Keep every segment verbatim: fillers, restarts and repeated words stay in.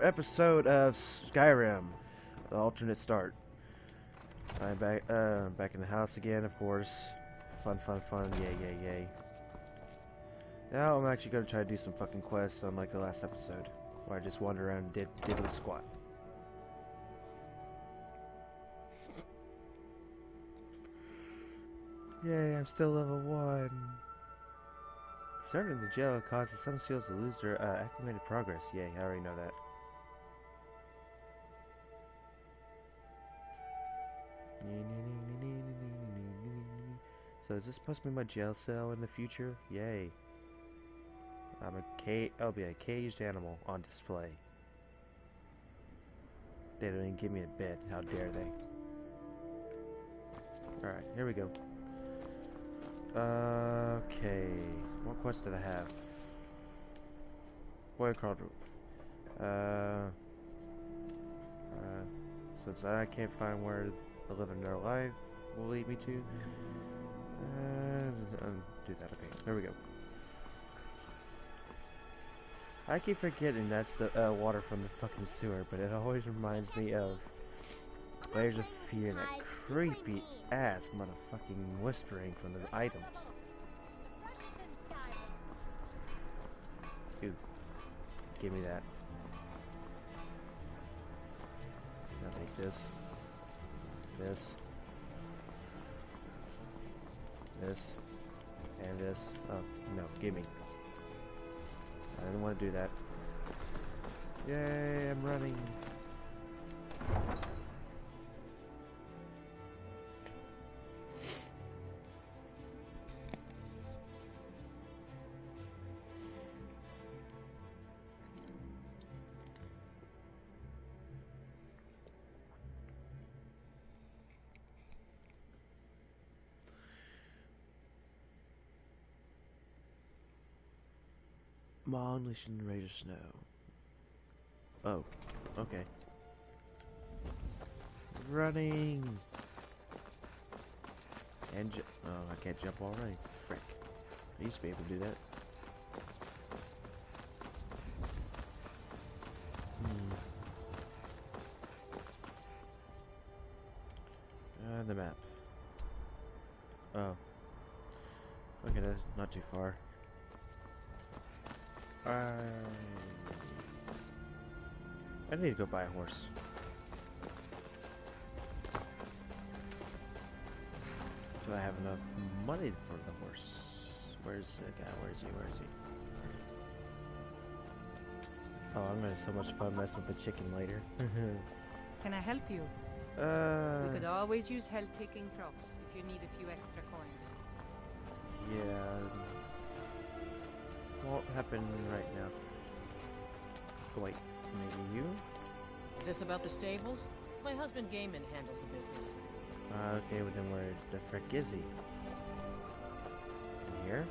episode of Skyrim, the alternate start. I'm back, uh, back in the house again, of course. Fun, fun, fun! Yay, yay, yay! Now I'm actually gonna try to do some fucking quests, unlike the last episode, where I just wandered around and did diddly squat. Yay! I'm still level one. Starting the jail causes some seals to lose their uh, acclimated progress. Yay! I already know that. So is this supposed to be my jail cell in the future? Yay. I'm a ca- I'll be a caged animal on display. They don't even give me a bed. How dare they? Alright, here we go. Uh, okay. What quest did I have? Boy crawled. Uh, uh, since I can't find where the living their life will lead me to. Uh, do that. Okay, there we go. I keep forgetting that's the uh, water from the fucking sewer, but it always reminds me of Layers of Fear and that creepy ass motherfucking whispering from the items. Ooh, give me that. I'll take this. This. This. And this. Oh, no, give me. I didn't want to do that. Yay, I'm running. Demolition Raider Snow. Oh, okay. Running. And ju oh, I can't jump already. Frick. I used to be able to do that. Hmm. Uh, the map. Oh. Okay, that's not too far. Uh, I need to go buy a horse. Do I have enough money for the horse? Where's the guy? Where is he? Where is he? Oh, I'm gonna have so much fun messing with the chicken later. Can I help you? Uh, we could always use help picking crops if you need a few extra coins. Yeah. Won't happen right now. Oh, wait, maybe you? Is this about the stables? My husband Gaiman handles the business. Uh, okay, well then where the frick is he? In here?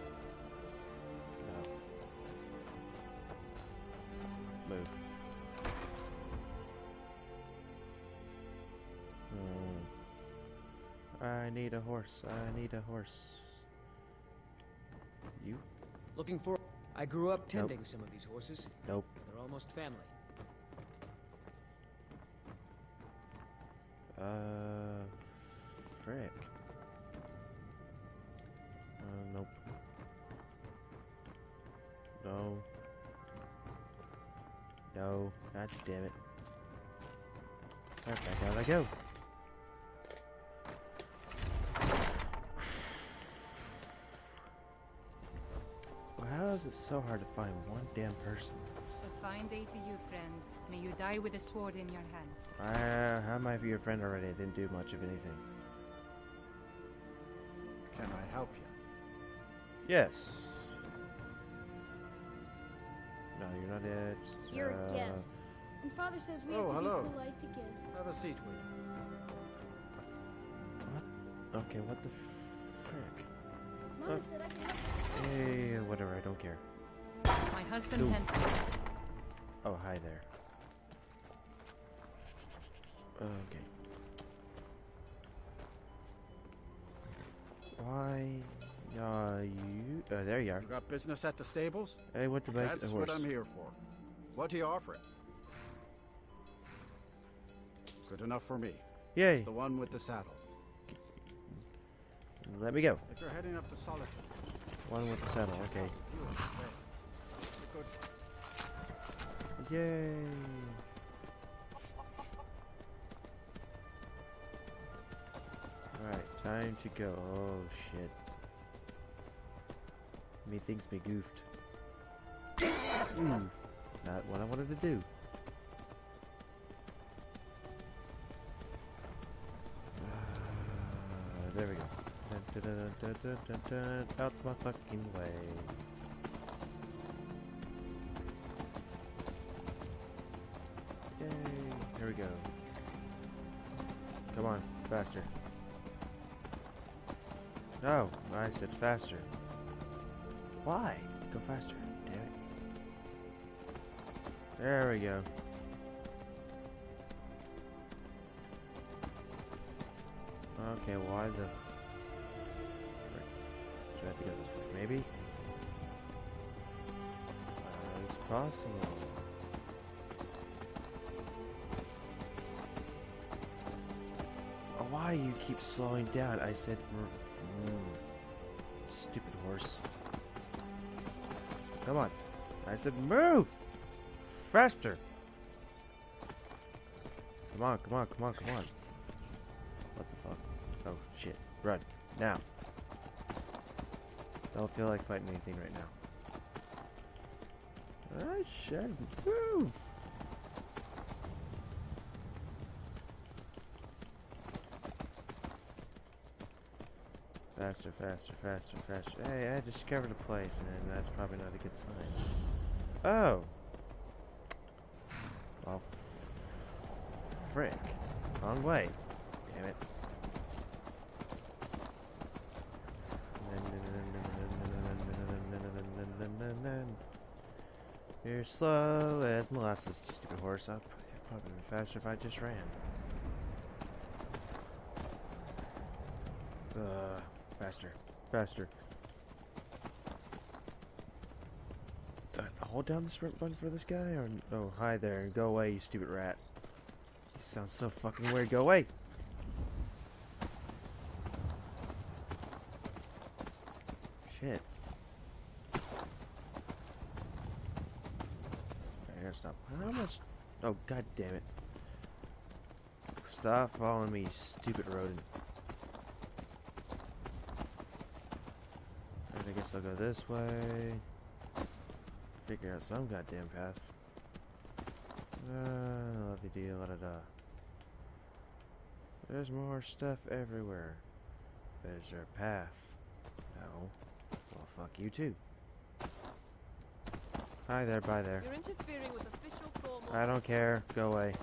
No. Move. Hmm. I need a horse. I need a horse. You? Looking for... I grew up tending Nope. some of these horses. Nope. They're almost family. Uh, frick. Uh, nope. No. No. God damn it. Alright, back out I go. How is it so hard to find one damn person? A fine day to you, friend. May you die with a sword in your hands. Uh, how am I your friend already? I didn't do much of anything. Can I help you? Yes. No, you're not it. You're uh, a guest. And Father says we Oh, have to hello. be polite to guests. Have a seat, will you? What? Okay, what the frick? Mama Uh, said I can help you. Hey, whatever, I don't care. My husband Ooh. had... Oh, hi there. Okay. Why are you... Uh, there you are. You got business at the stables? I want to make That's a horse. what I'm here for. What are you offering? Good enough for me. Yay! It's the one with the saddle. Let me go. If you're heading up to Solitude, One with the saddle. Okay. you have to pay. It's a good. Yay! Alright, time to go. Oh shit. Me thinks me goofed. Mm, not what I wanted to do. Uh, there we go. Dun, dun, dun, dun, dun, dun, dun, out my fucking way. Yay! Here we go. Come on, faster. No, I said faster. Why? Go faster. Damn it. There we go. Okay, why the frick? Do I have to go this way? Maybe? Uh, it's possible. Oh, why you keep slowing down? I said, mm, stupid horse. Come on. I said move! Faster! Come on, come on, come on, come on. What the fuck? Oh, shit. Run. Now. Don't feel like fighting anything right now. I should move! Faster, faster, faster, faster. Hey, I discovered a place, and that's probably not a good sign. Oh! Well, frick. Wrong way. Damn it. You're slow as molasses, you stupid horse. I'd probably be faster if I just ran. Uh, faster, faster. Do I have to hold down the sprint button for this guy, or oh, hi there, go away, you stupid rat. You sound so fucking weird. Go away. Shit. I gotta stop. How much? Oh, god damn it! Stop following me, you stupid rodent. Alright, I guess I'll go this way. Figure out some goddamn path. Uh, lovey-dee, la-da-da. There's more stuff everywhere. But is there a path? No. Well, fuck you too. Hi there, bye there. You're interfering with official formal... I don't care. Go away.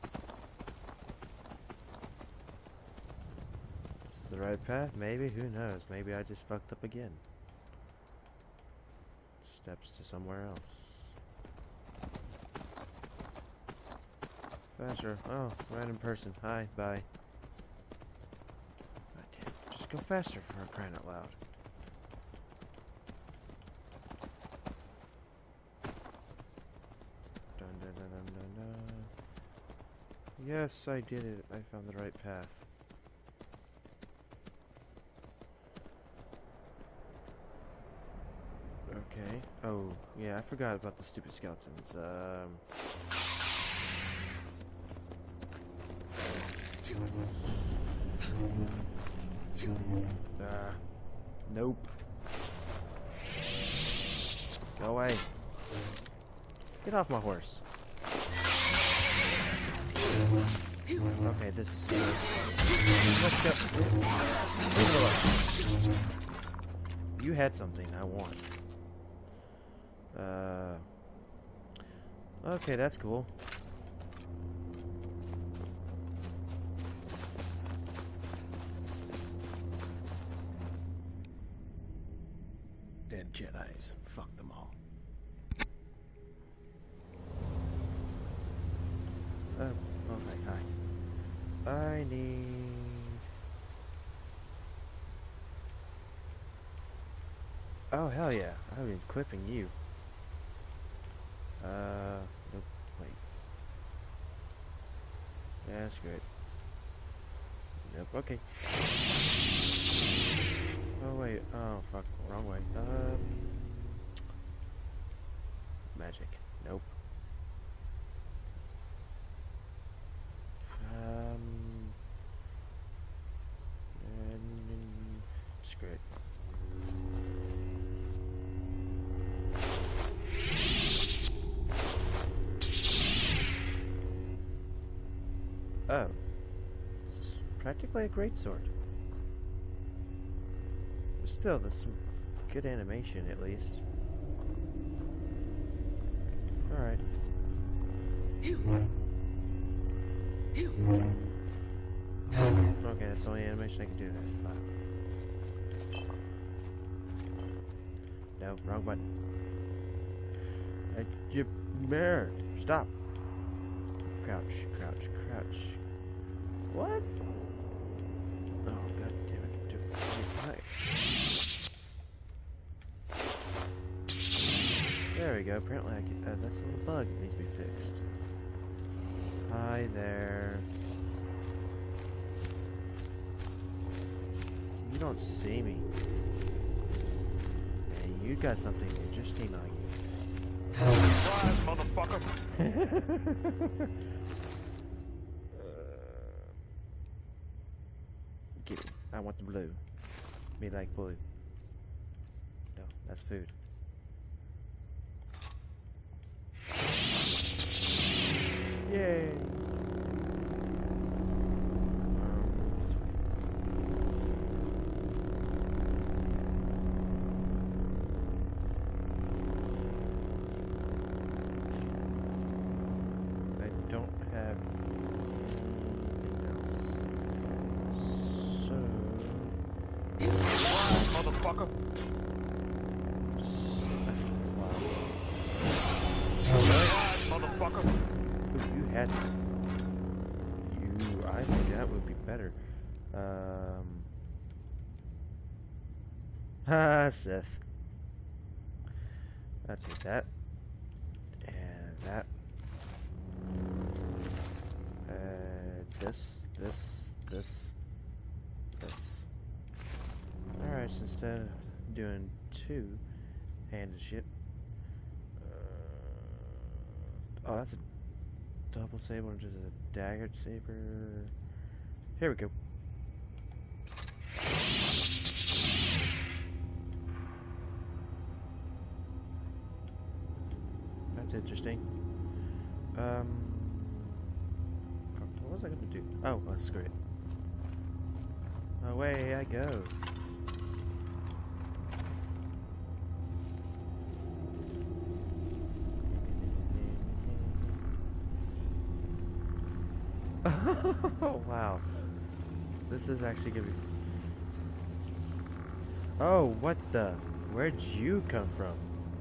This is the right path? Maybe? Who knows? Maybe I just fucked up again. Steps to somewhere else. Faster. Oh, random person. Hi, bye. God damn. Just go faster for crying out loud. Dun, dun, dun, dun, dun, dun. Yes, I did it. I found the right path. Okay. Oh, yeah, I forgot about the stupid skeletons. Um... Uh, nope. Go away. Get off my horse. Okay, this is serious. Let's go. Leave it alone. You had something I want. Uh. Okay, that's cool. Dead Jedis. Fuck them all. Oh, okay, hi. I need... Oh, hell yeah. I've been equipping you. Uh, nope, wait. Yeah, that's great. Nope, okay. Oh wait, oh fuck, wrong way. Um Magic. Nope. Um and screw it. Oh. It's practically a greatsword. But still, that's some good animation at least. Alright. Okay, that's the only animation I can do that. No, wrong button. I, you, bear, stop. Crouch, crouch, crouch. What? Oh, god damn it. Do it. There we go. Apparently, I can, uh, that's a little bug that needs to be fixed. Hi there. You don't see me. Hey, you got something interesting on you. Surprise, motherfucker! Get it. I want the blue. Me like blue. No, that's food. Yay! Um, this way. I don't have anything else. So. Surprise, motherfucker! Wow. Surprise, motherfucker! Ooh, you had some. You, I think that would be better. Um. Ha, Sith. I'll take that. And that. Uh, this, this, this, this. Alright, so instead of doing two handed shit. Uh, oh, that's a double saber and just a daggered saber. Here we go. That's interesting. Um, what was I gonna do? Oh, well, screw it. Away I go. Oh wow, this is actually gonna be. Oh, what the? Where'd you come from?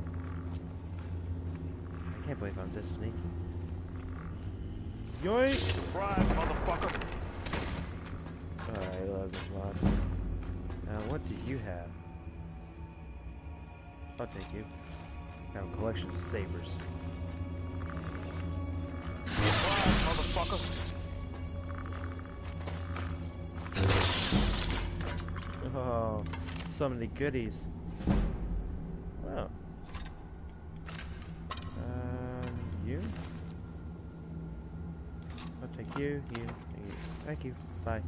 I can't believe I'm this sneaky. Yoink! Surprise, motherfucker! Oh, I love this mod. Now, what do you have? I'll take you. Now, a collection of sabers. Surprise, motherfucker! Oh, so many goodies. Wow. Um, you? I'll take you, you, and you. Thank you. Bye.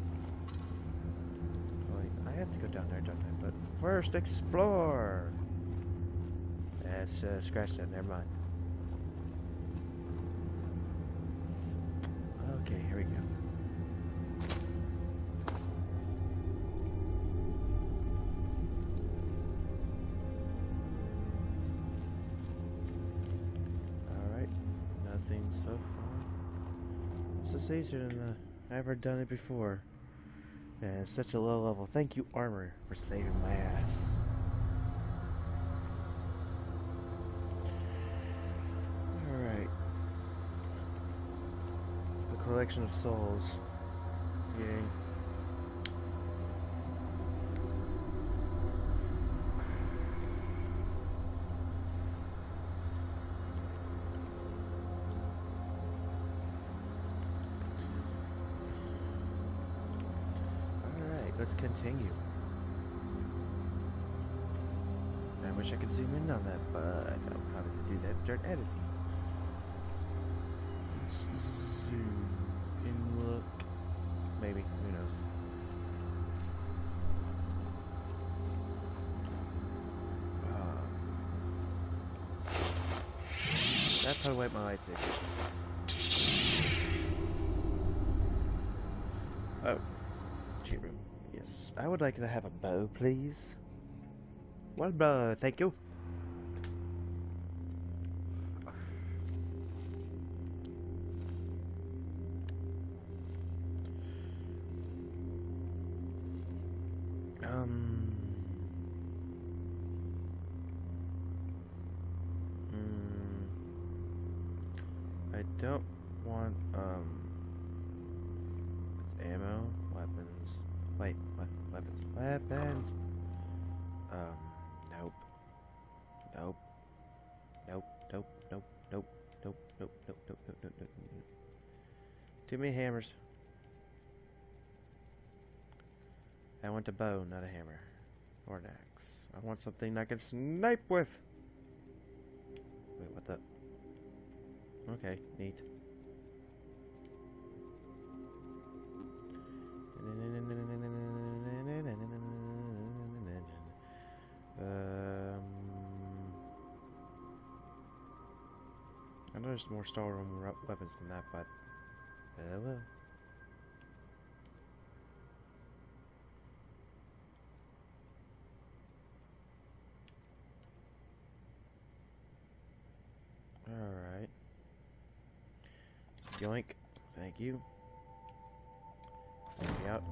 Wait, I have to go down there, don't I? But first, explore! That's, uh, scratch that, never mind. Okay, here we go. So far, this is easier than uh, I've ever done it before. And it's such a low level. Thank you, Armor, for saving my ass. Alright. The collection of souls. Yay. let's continue. I wish I could zoom in on that, but I don't know how to do that during editing. Let's zoom in, look. Maybe, who knows. Uh, that's how I wipe my lightsaber. Oh, cheat room. Yes, I would like to have a bow, please. One bow, thank you. Um. Mm, I don't want um. It's ammo, weapons. Wait, what? Weapons, weapons. Um. Nope. Nope. Nope. Nope. Nope. Nope. Nope. Nope. Nope. Nope. Nope. Nope. Nope. Nope. Too many hammers. I want a bow, not a hammer. Or an axe. I want something I can snipe with. Wait, what the? Okay, neat. Um, I know there's more storeroom weapons than that, but hello. Alright. Yoink. Thank you. Take me out.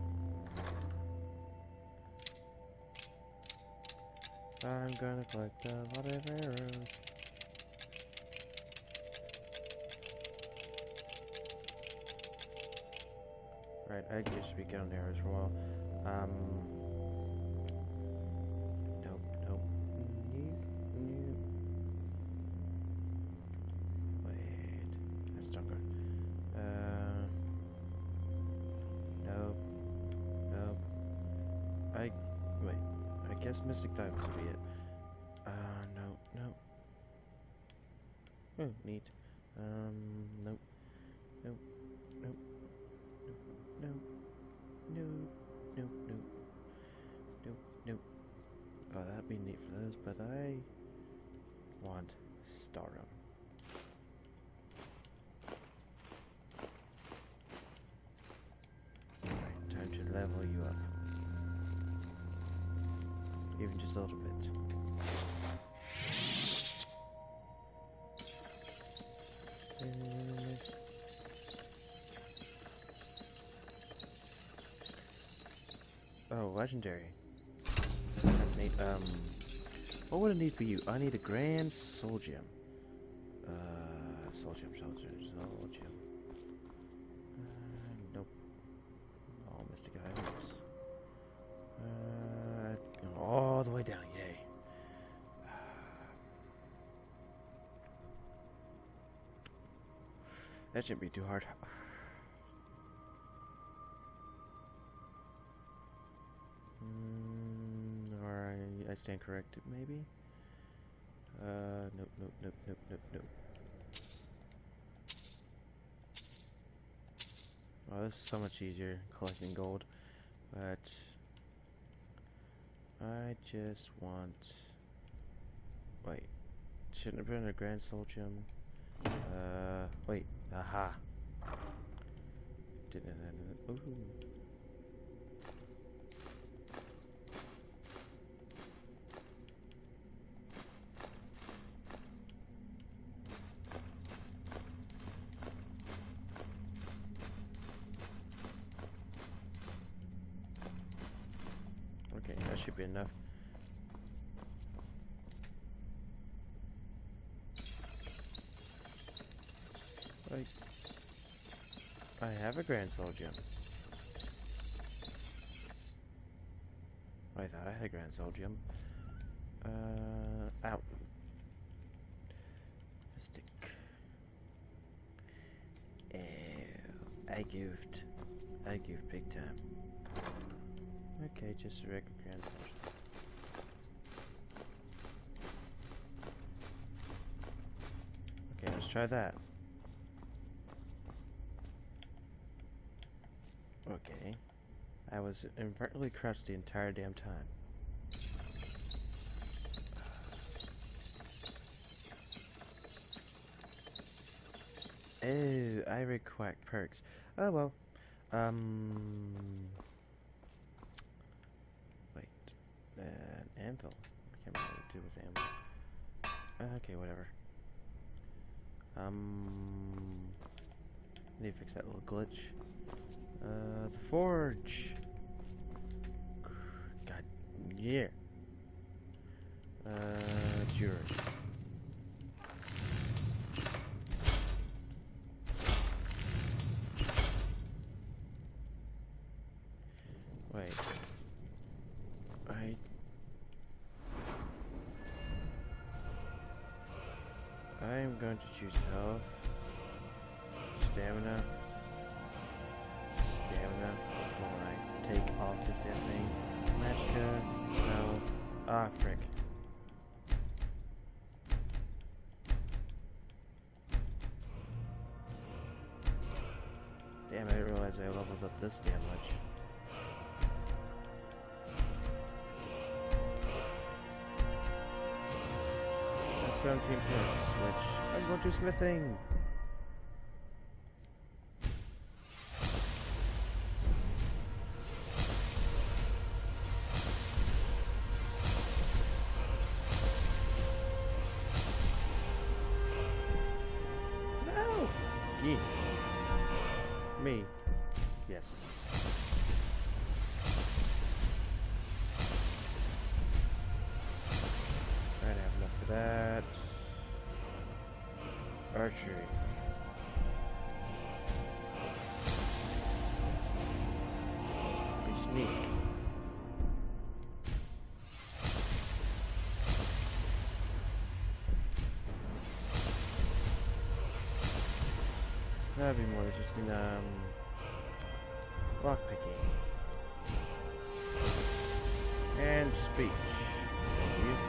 I'm gonna collect a lot of arrows. Right, I guess should be getting arrows for a while. Um. Nope, nope. Nope, nope. Wait. That's not good. Uh. Nope. Nope. I. Wait. I guess Mystic Diamonds would be it. Uh, no, no. Oh, neat. Um, nope. Nope. Nope. Nope. Nope. Nope. Nope. Nope. Nope. Oh, that'd be neat for those, but I want Starum. Alright, time to level you up. Even just a little bit. Oh, legendary. That's neat. Um, what would I need for you? I need a grand soul gem. Uh, soul gem, soul gem, soul gem. Uh, nope. All mystic items. Uh, all the way down, yay. That shouldn't be too hard. Mm, or I, I stand corrected, maybe? Uh, nope, nope, nope, nope, nope, nope. Oh, this is so much easier, collecting gold. But I just want... Wait. Shouldn't have been a grand soul gem. Uh, wait. Aha. Didn't it? Ooh. Okay, that should be enough. Like, I have a grand soul gem. I thought I had a grand soul gem. Uh, out. Mystic. Ew. I goofed. I goofed big time. Okay, just a regular grand session. Okay, let's try that. Okay. I was inadvertently crouched the entire damn time. Oh, I require perks. Oh well. Um. Wait. Uh, an anvil. I can't remember what to do with anvil. Uh, okay, whatever. Um. I need to fix that little glitch. Uh, the forge. God, yeah. Uh, it's yours. Wait. I... I am going to choose health. Stamina. Stamina. Before I take off this damn thing. Magicka. No. Ah, frick. Damn, I didn't realize I leveled up this damn much. That's seventeen points, which I'm going to smithing. No! Yeah. Me. Yes. Alright, I have enough for that. Archery. Be sneak. That'd be more interesting. Um, lockpicking and speech. Thank you.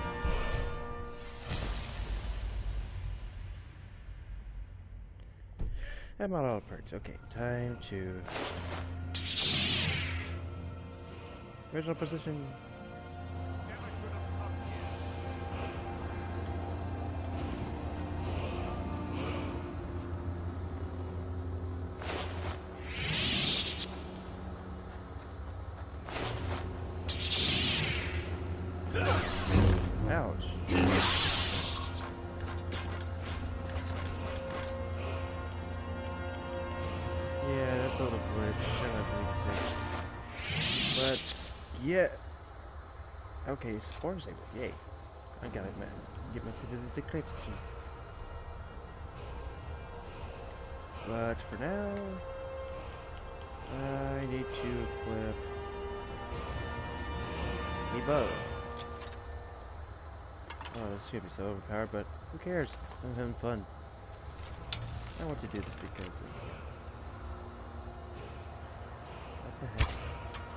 I'm on all perks. Okay, time to original position. Ouch. Yeah, that's a little glitch. I don't think. But yeah. Okay, Spore Saber. Yay. I got it, man. Get myself to the decryption. But for now, I need to equip a bow. Oh, this should be so overpowered, but who cares? I'm having fun. I want to do this because of... What the heck?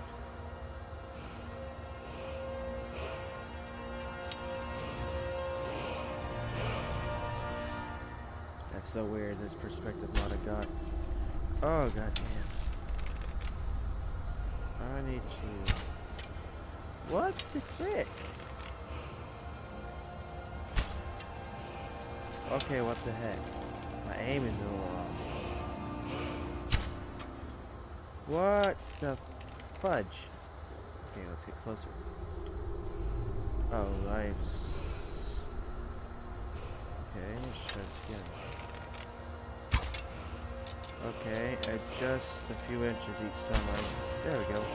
That's so weird, this perspective mod I got. Oh, god damn. I need to... What the frick? Okay, what the heck? My aim is a little off. What the fudge? Okay, let's get closer. Oh, lives. Okay, let's try this again. Okay, adjust a few inches each time I... There we go.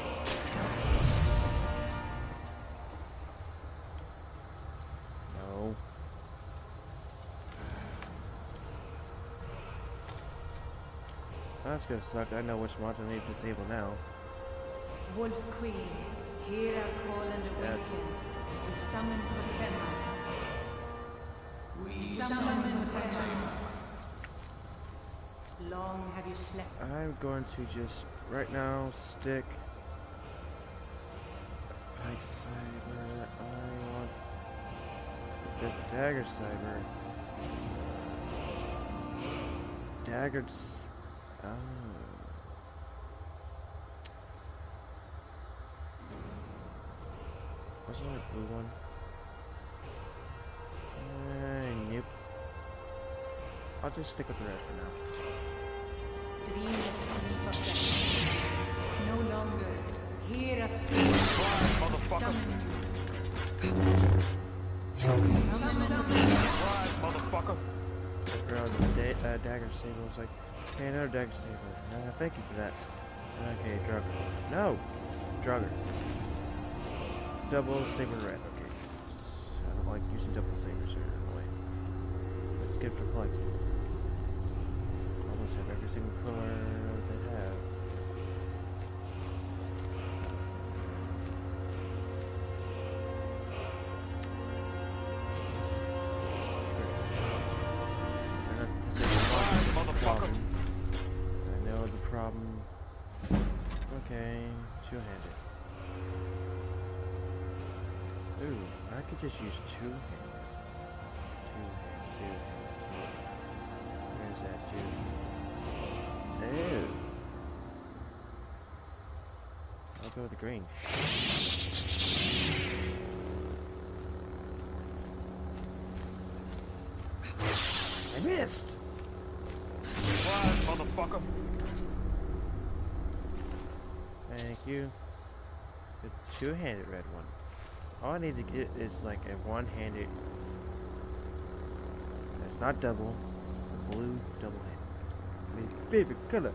No. That's gonna suck. I know which mods I need to disable now. Wolf Queen, hear our call and awaken. We summon Kotema. We summon Kotema. Long have you slept? I'm going to just, right now, stick Lightsaber. I want. There's a dagger saber. Daggers. Oh. Wasn't there a blue one? Uh, nope. I'll just stick with the red for now. Dream of sleep of death. No longer hear us speak. Motherfucker. Summon. Summon. Surprise, motherfucker. That girl with the da uh, dagger saber was like, hey, another dagger saber. Uh, thank you for that. Okay, Drugger. No! Drugger. Double saber red. Okay. I don't like using double sabers here in a way. But it's good for collecting. Almost have every single color they have. Problem. So I know the problem. Okay, two-handed. Ooh, I could just use two-handed. Two-handed, two-handed, two. Where's that two? Ew. I'll go with the green. I missed! Surprise, motherfucker. Thank you. The two-handed red one. All I need to get is like a one-handed. That's not double. Blue double-handed. That's my favorite color.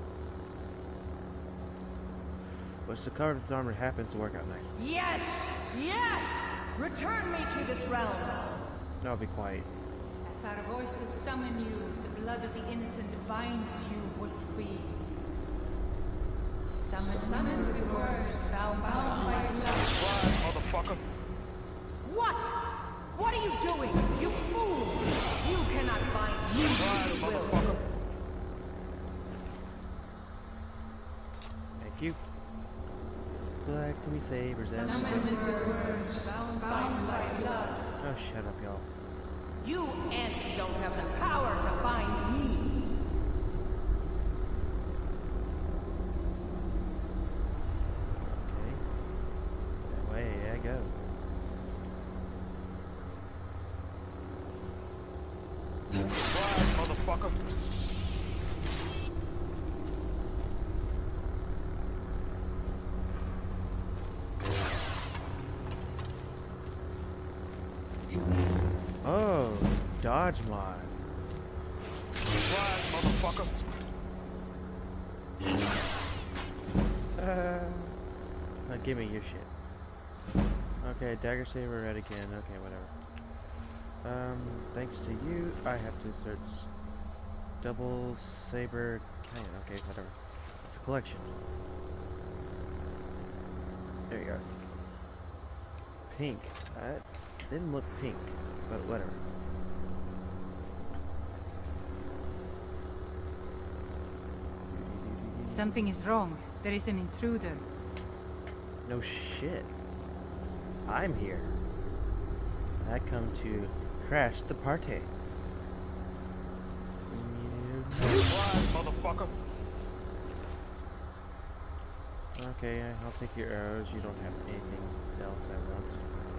Which the color of this armor happens to work out nice. Yes! Yes! Return me to this realm! No, I'll be quiet. As our voices summon you, the blood of the innocent binds you, Wolf Queen. Summon, summon with words, thou bound by love. Surprise, motherfucker. What? What are you doing? You fool! You cannot bind me Surprise, to will. motherfucker. Thank you. Black to be sabers. That's Summon with words, bound by blood. oh, shut up, y'all. You ants don't have the power to bind me. Okay. Away I go. Surprise, motherfucker. Oh, dodge mod. Surprise, motherfucker. Uh, uh, give me your shit. Okay, dagger saber red again. Okay, whatever. Um, thanks to you, I have to search double saber cannon. Okay, whatever. It's a collection. There you go. Pink. That didn't look pink, but whatever. Something is wrong. There is an intruder. No shit. I'm here. I come to crash the party. Surprise, motherfucker. Okay, I'll take your arrows. You don't have anything else I want.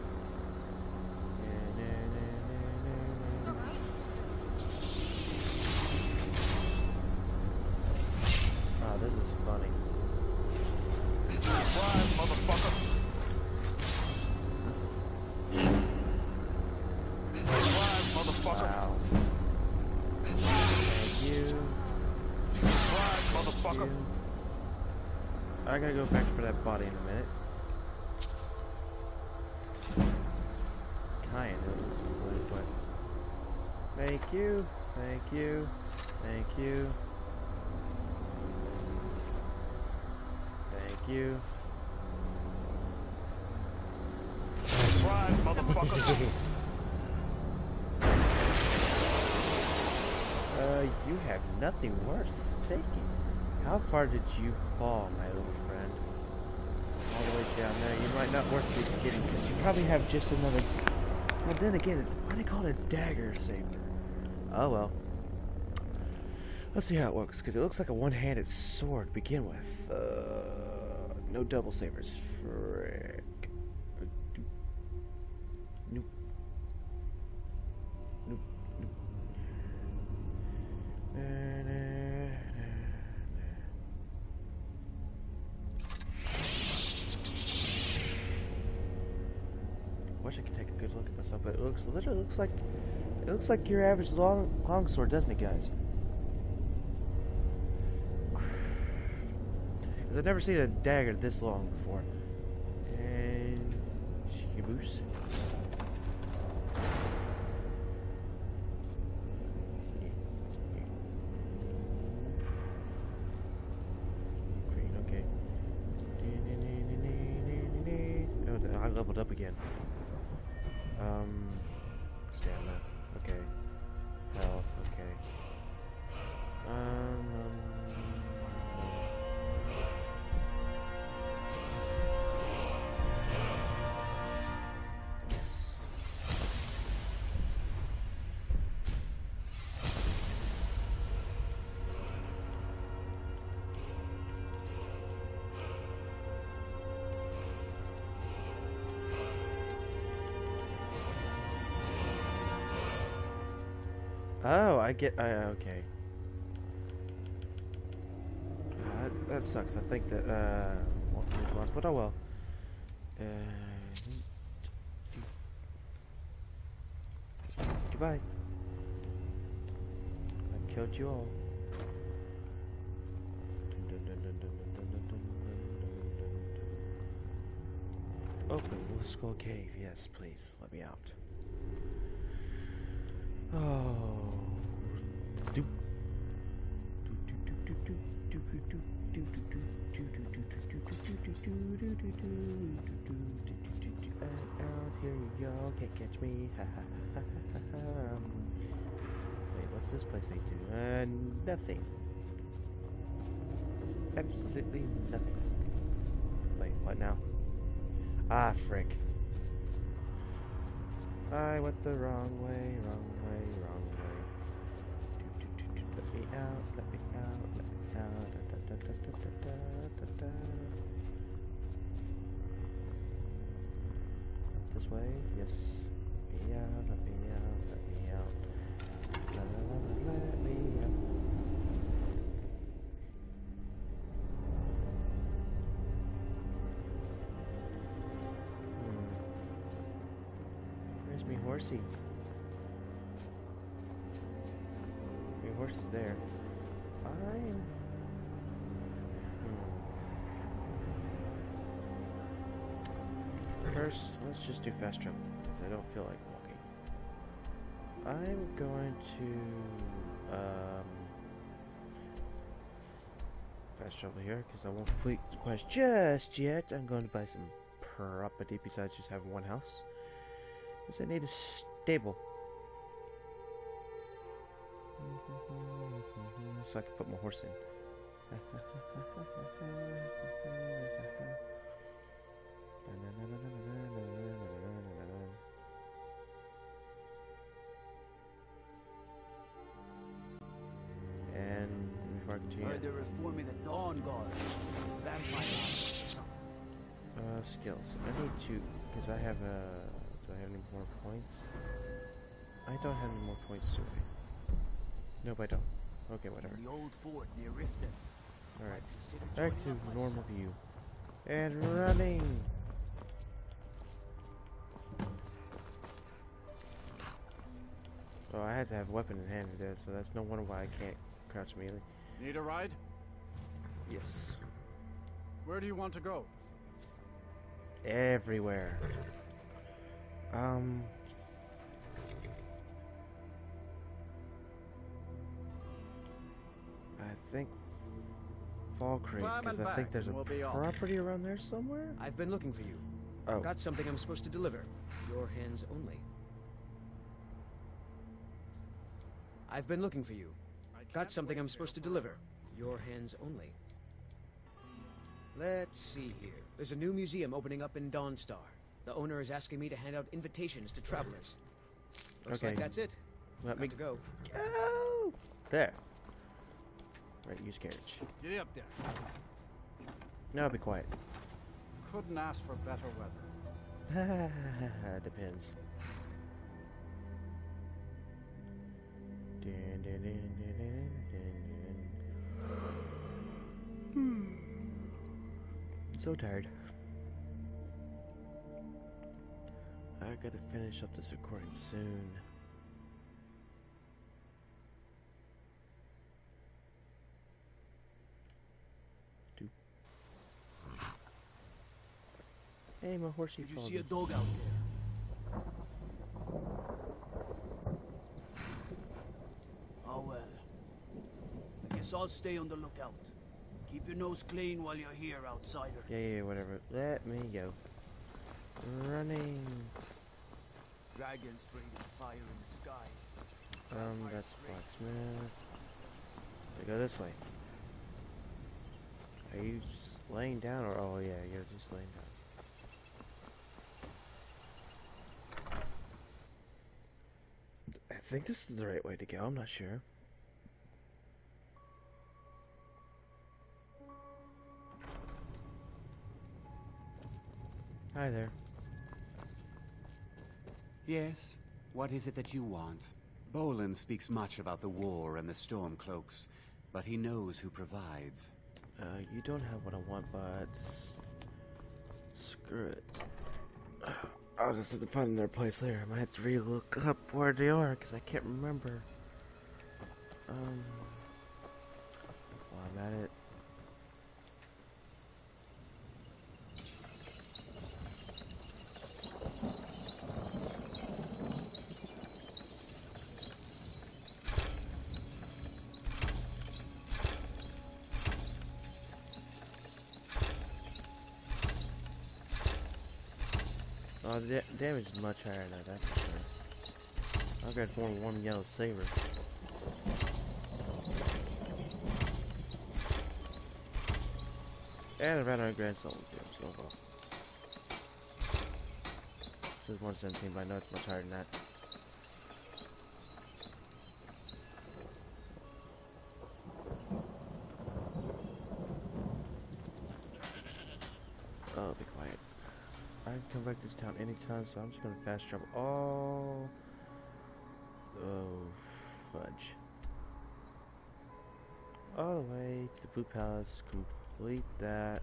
Oh, this is funny. Surprise, motherfucker. Surprise, motherfucker. Wow. Thank you. Surprise, motherfucker. you. I gotta go back for that body in a minute. Kind of, it's blue, but thank you, thank you, thank you, thank you. Surprise, motherfucker. Uh, you have nothing worth taking. How far did you fall, my little friend? All the way down No, you might not worth it getting because you probably have just another. Well, then again, why do they call it a dagger saber? Oh well. Let's see how it works because it looks like a one-handed sword to begin with. Uh, no double sabers. Frick. Nope. Nope. Nope. Na, na, na, na. Wish I could take a good look at this up, but it looks literally looks like it looks like your average long longsword, doesn't it, guys? Because I've never seen a dagger this long before. And caboose. Green, okay. Oh, I leveled up again. Um, stamina, okay. Health, okay. Um, um, yes. Oh, I get. Uh, okay. Uh, that, that sucks. I think that. Uh, well, lost, but oh well. Uh, goodbye. I killed you all. Open Wolf Skull Cave. Yes, please. Let me out. Oh. Do. Out here you go, can't catch me. Wait, what's this place they do? Uh, nothing. Absolutely nothing. Wait, what now? Ah, frick. I went the wrong way, wrong way, wrong way. Do, do, do, do, let me out, let me out, let me out. Da, da, da, da, da, da, da, da. This way, yes. Let me out, let me out, let me out. La, la, la, la, let me out. Where's me horsey? Your horse is there. I'm... Hmm. First, let's just do fast travel, because I don't feel like walking. I'm going to... Um, fast travel here, because I won't complete the quest just yet. I'm going to buy some property besides just having one house. Because I need a stable. So I can put my horse in. And before I continue, Murderer for me the Dawn Guard. Vampire. uh, skills. I need to, because I have a. Do I have any more points? I don't have any more points, do I? Nope, I don't. Okay, whatever. The old fort near Riften. Alright. Back to normal view. And running! Oh, I had to have a weapon in hand for this, so that's no wonder why I can't crouch immediately. Need a ride? Yes. Where do you want to go? Everywhere. Um... I think Fall Creek, because I think there's a we'll property around there somewhere. I've been looking for you. Oh, Got something I'm supposed to deliver. Your hands only. I've been looking for you. Got something I'm supposed to deliver. Your hands only. Let's see here. There's a new museum opening up in Dawnstar. The owner is asking me to hand out invitations to travelers. Looks Okay. like that's it. Let Got me to go. go. There. Right, use carriage. Get up there. No, be quiet. Couldn't ask for better weather. Depends. Dun, dun, dun, dun, dun, dun, dun. So tired. I gotta finish up this recording soon. Do. Hey, my horsey. Did you followed see a me. dog out there? Oh well. I guess I'll stay on the lookout. Keep your nose clean while you're here, outsider. Yeah, yeah, yeah, whatever. Let me go. Running. Dragons breathing fire in the sky. Um, that's blacksmith. We go this way. Are you s- laying down or? Oh yeah, you're just laying down. I think this is the right way to go. I'm not sure. Hi there. Yes? What is it that you want? Bolin speaks much about the war and the Stormcloaks, but he knows who provides. Uh, you don't have what I want, but screw it. I'll just have to find their place later. I might have to re-look up where they are because I can't remember. Um, while I'm at it. Oh, the da damage is much higher now, that's for sure. I've got more warm yellow saber. And I ran out of Grand Soul Gems. Oh well. Just one seventeen, but I know it's much higher than that. Oh, be quiet. I can come back to this town anytime, so I'm just gonna fast travel all. Oh, fudge. All the way to the Blue Palace, complete that.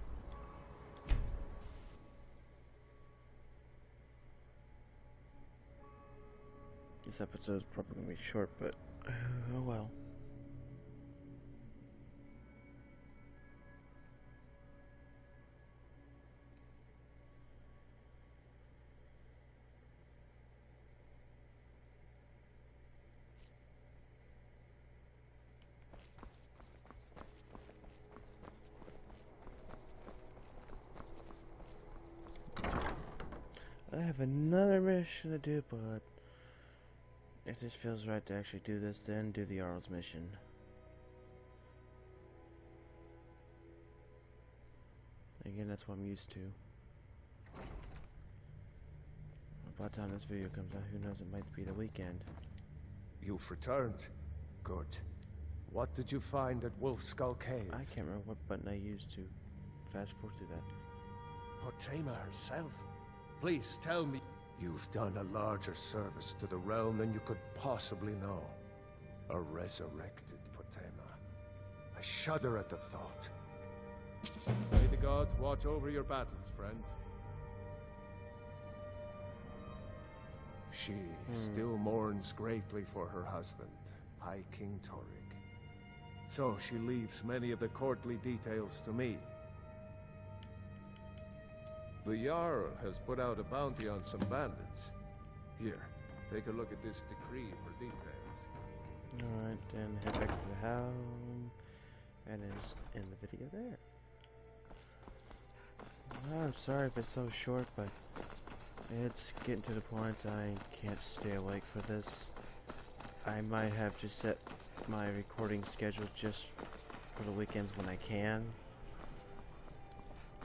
This episode is probably gonna be short, but uh, oh well. I have another mission to do, but it just feels right to actually do this, then do the Jarl's mission. Again, that's what I'm used to. By the time this video comes out, who knows, it might be the weekend. You've returned. Good. What did you find at Wolf Skull Cave? I can't remember what button I used to fast forward through that. Potema herself? Please tell me. You've done a larger service to the realm than you could possibly know. A resurrected Potema. I shudder at the thought. May the gods watch over your battles, friend. She Hmm. still mourns greatly for her husband, High King Torrig. So she leaves many of the courtly details to me. The Jarl has put out a bounty on some bandits. Here, take a look at this decree for details. Alright, then head back to the house. And it's in the video there. I'm sorry if it's so short, but it's getting to the point I can't stay awake for this. I might have just set my recording schedule just for the weekends when I can.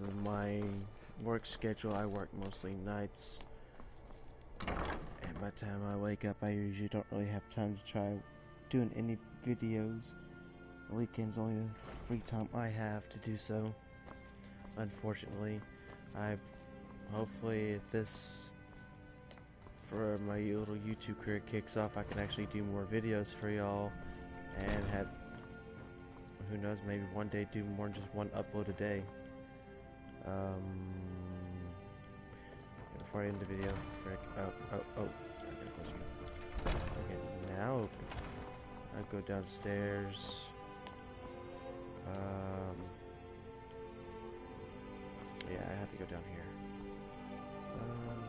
of my work schedule, I work mostly nights. And by the time I wake up, I usually don't really have time to try doing any videos. The weekend's only the free time I have to do so. Unfortunately, I hopefully if this for my little YouTube career kicks off, I can actually do more videos for y'all and have, who knows, maybe one day do more than just one upload a day. Um, before I end the video, frick, oh, oh, oh, I gotta close it. Okay, now I'll go downstairs. Um, yeah, I have to go down here. Um,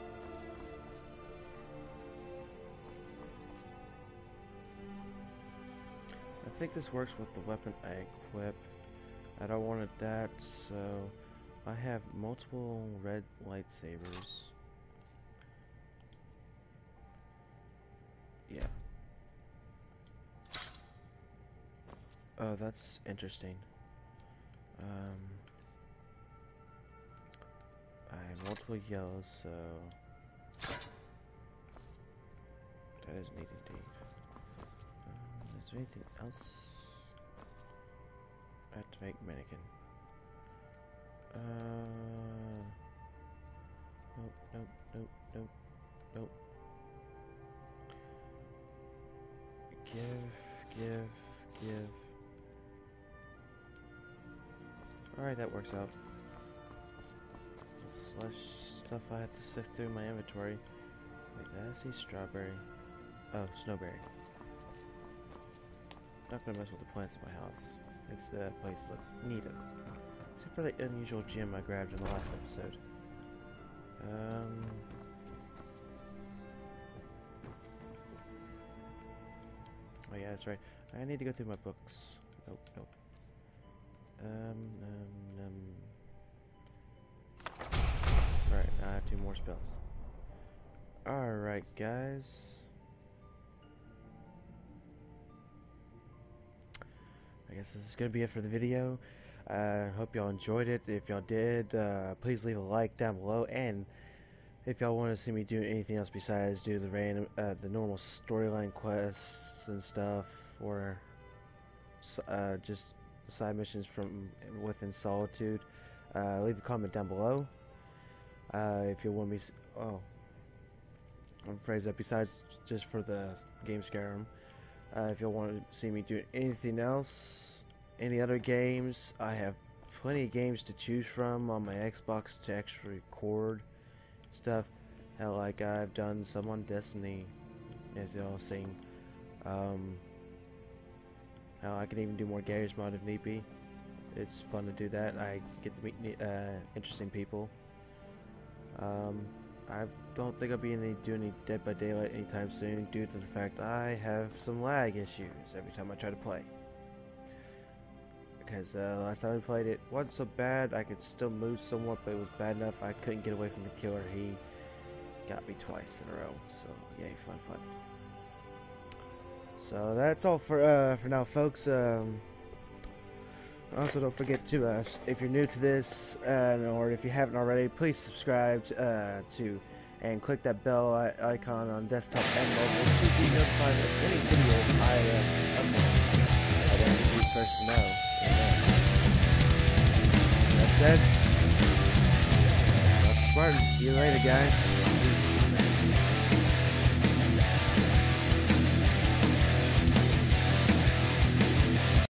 I think this works with the weapon I equip. I don't want it that, so I have multiple red lightsabers. Yeah. Oh, that's interesting. Um, I have multiple yellows, so that is neat indeed. Um, is there anything else? I have to make mannequin. Uh, nope, nope, nope, nope, nope. Give, give, give. Alright, that works out. That's less stuff I have to sift through my inventory. Wait, did I see strawberry? Oh, snowberry. Not gonna mess with the plants in my house. Makes the place look neater. Except for the unusual gem I grabbed in the last episode. Um... Oh yeah, that's right. I need to go through my books. Nope, nope. Um, um, um. Alright, now I have two more spells. Alright, guys. I guess this is going to be it for the video. I uh, hope y'all enjoyed it. If y'all did, uh, please leave a like down below. And if y'all want to see me do anything else besides do the random, uh, the normal storyline quests and stuff, or uh, just side missions from within Solitude, uh, leave a comment down below. Uh, if you want me, oh, I'm phrase that besides just for the game Skyrim. Uh, if y'all want to see me do anything else, any other games, I have plenty of games to choose from on my Xbox to actually record stuff. Hell, like I've done some on Destiny, as y'all seen. Um, hell, I can even do more Garry's Mod if need be. It's fun to do that. I get to meet uh, interesting people. Um, I don't think I'll be any, doing any Dead by Daylight anytime soon due to the fact I have some lag issues every time I try to play. Because uh, last time I played it wasn't so bad. I could still move somewhat, but it was bad enough I couldn't get away from the killer. He got me twice in a row. So yay, fun, fun. So that's all for uh, for now, folks. Um, Also, don't forget to, uh, if you're new to this, uh, or if you haven't already, please subscribe uh, to and click that bell icon on desktop and mobile to be notified of any videos I uh, upload. I want to be first to know. That said, Doctor Spartan, see you later, guys.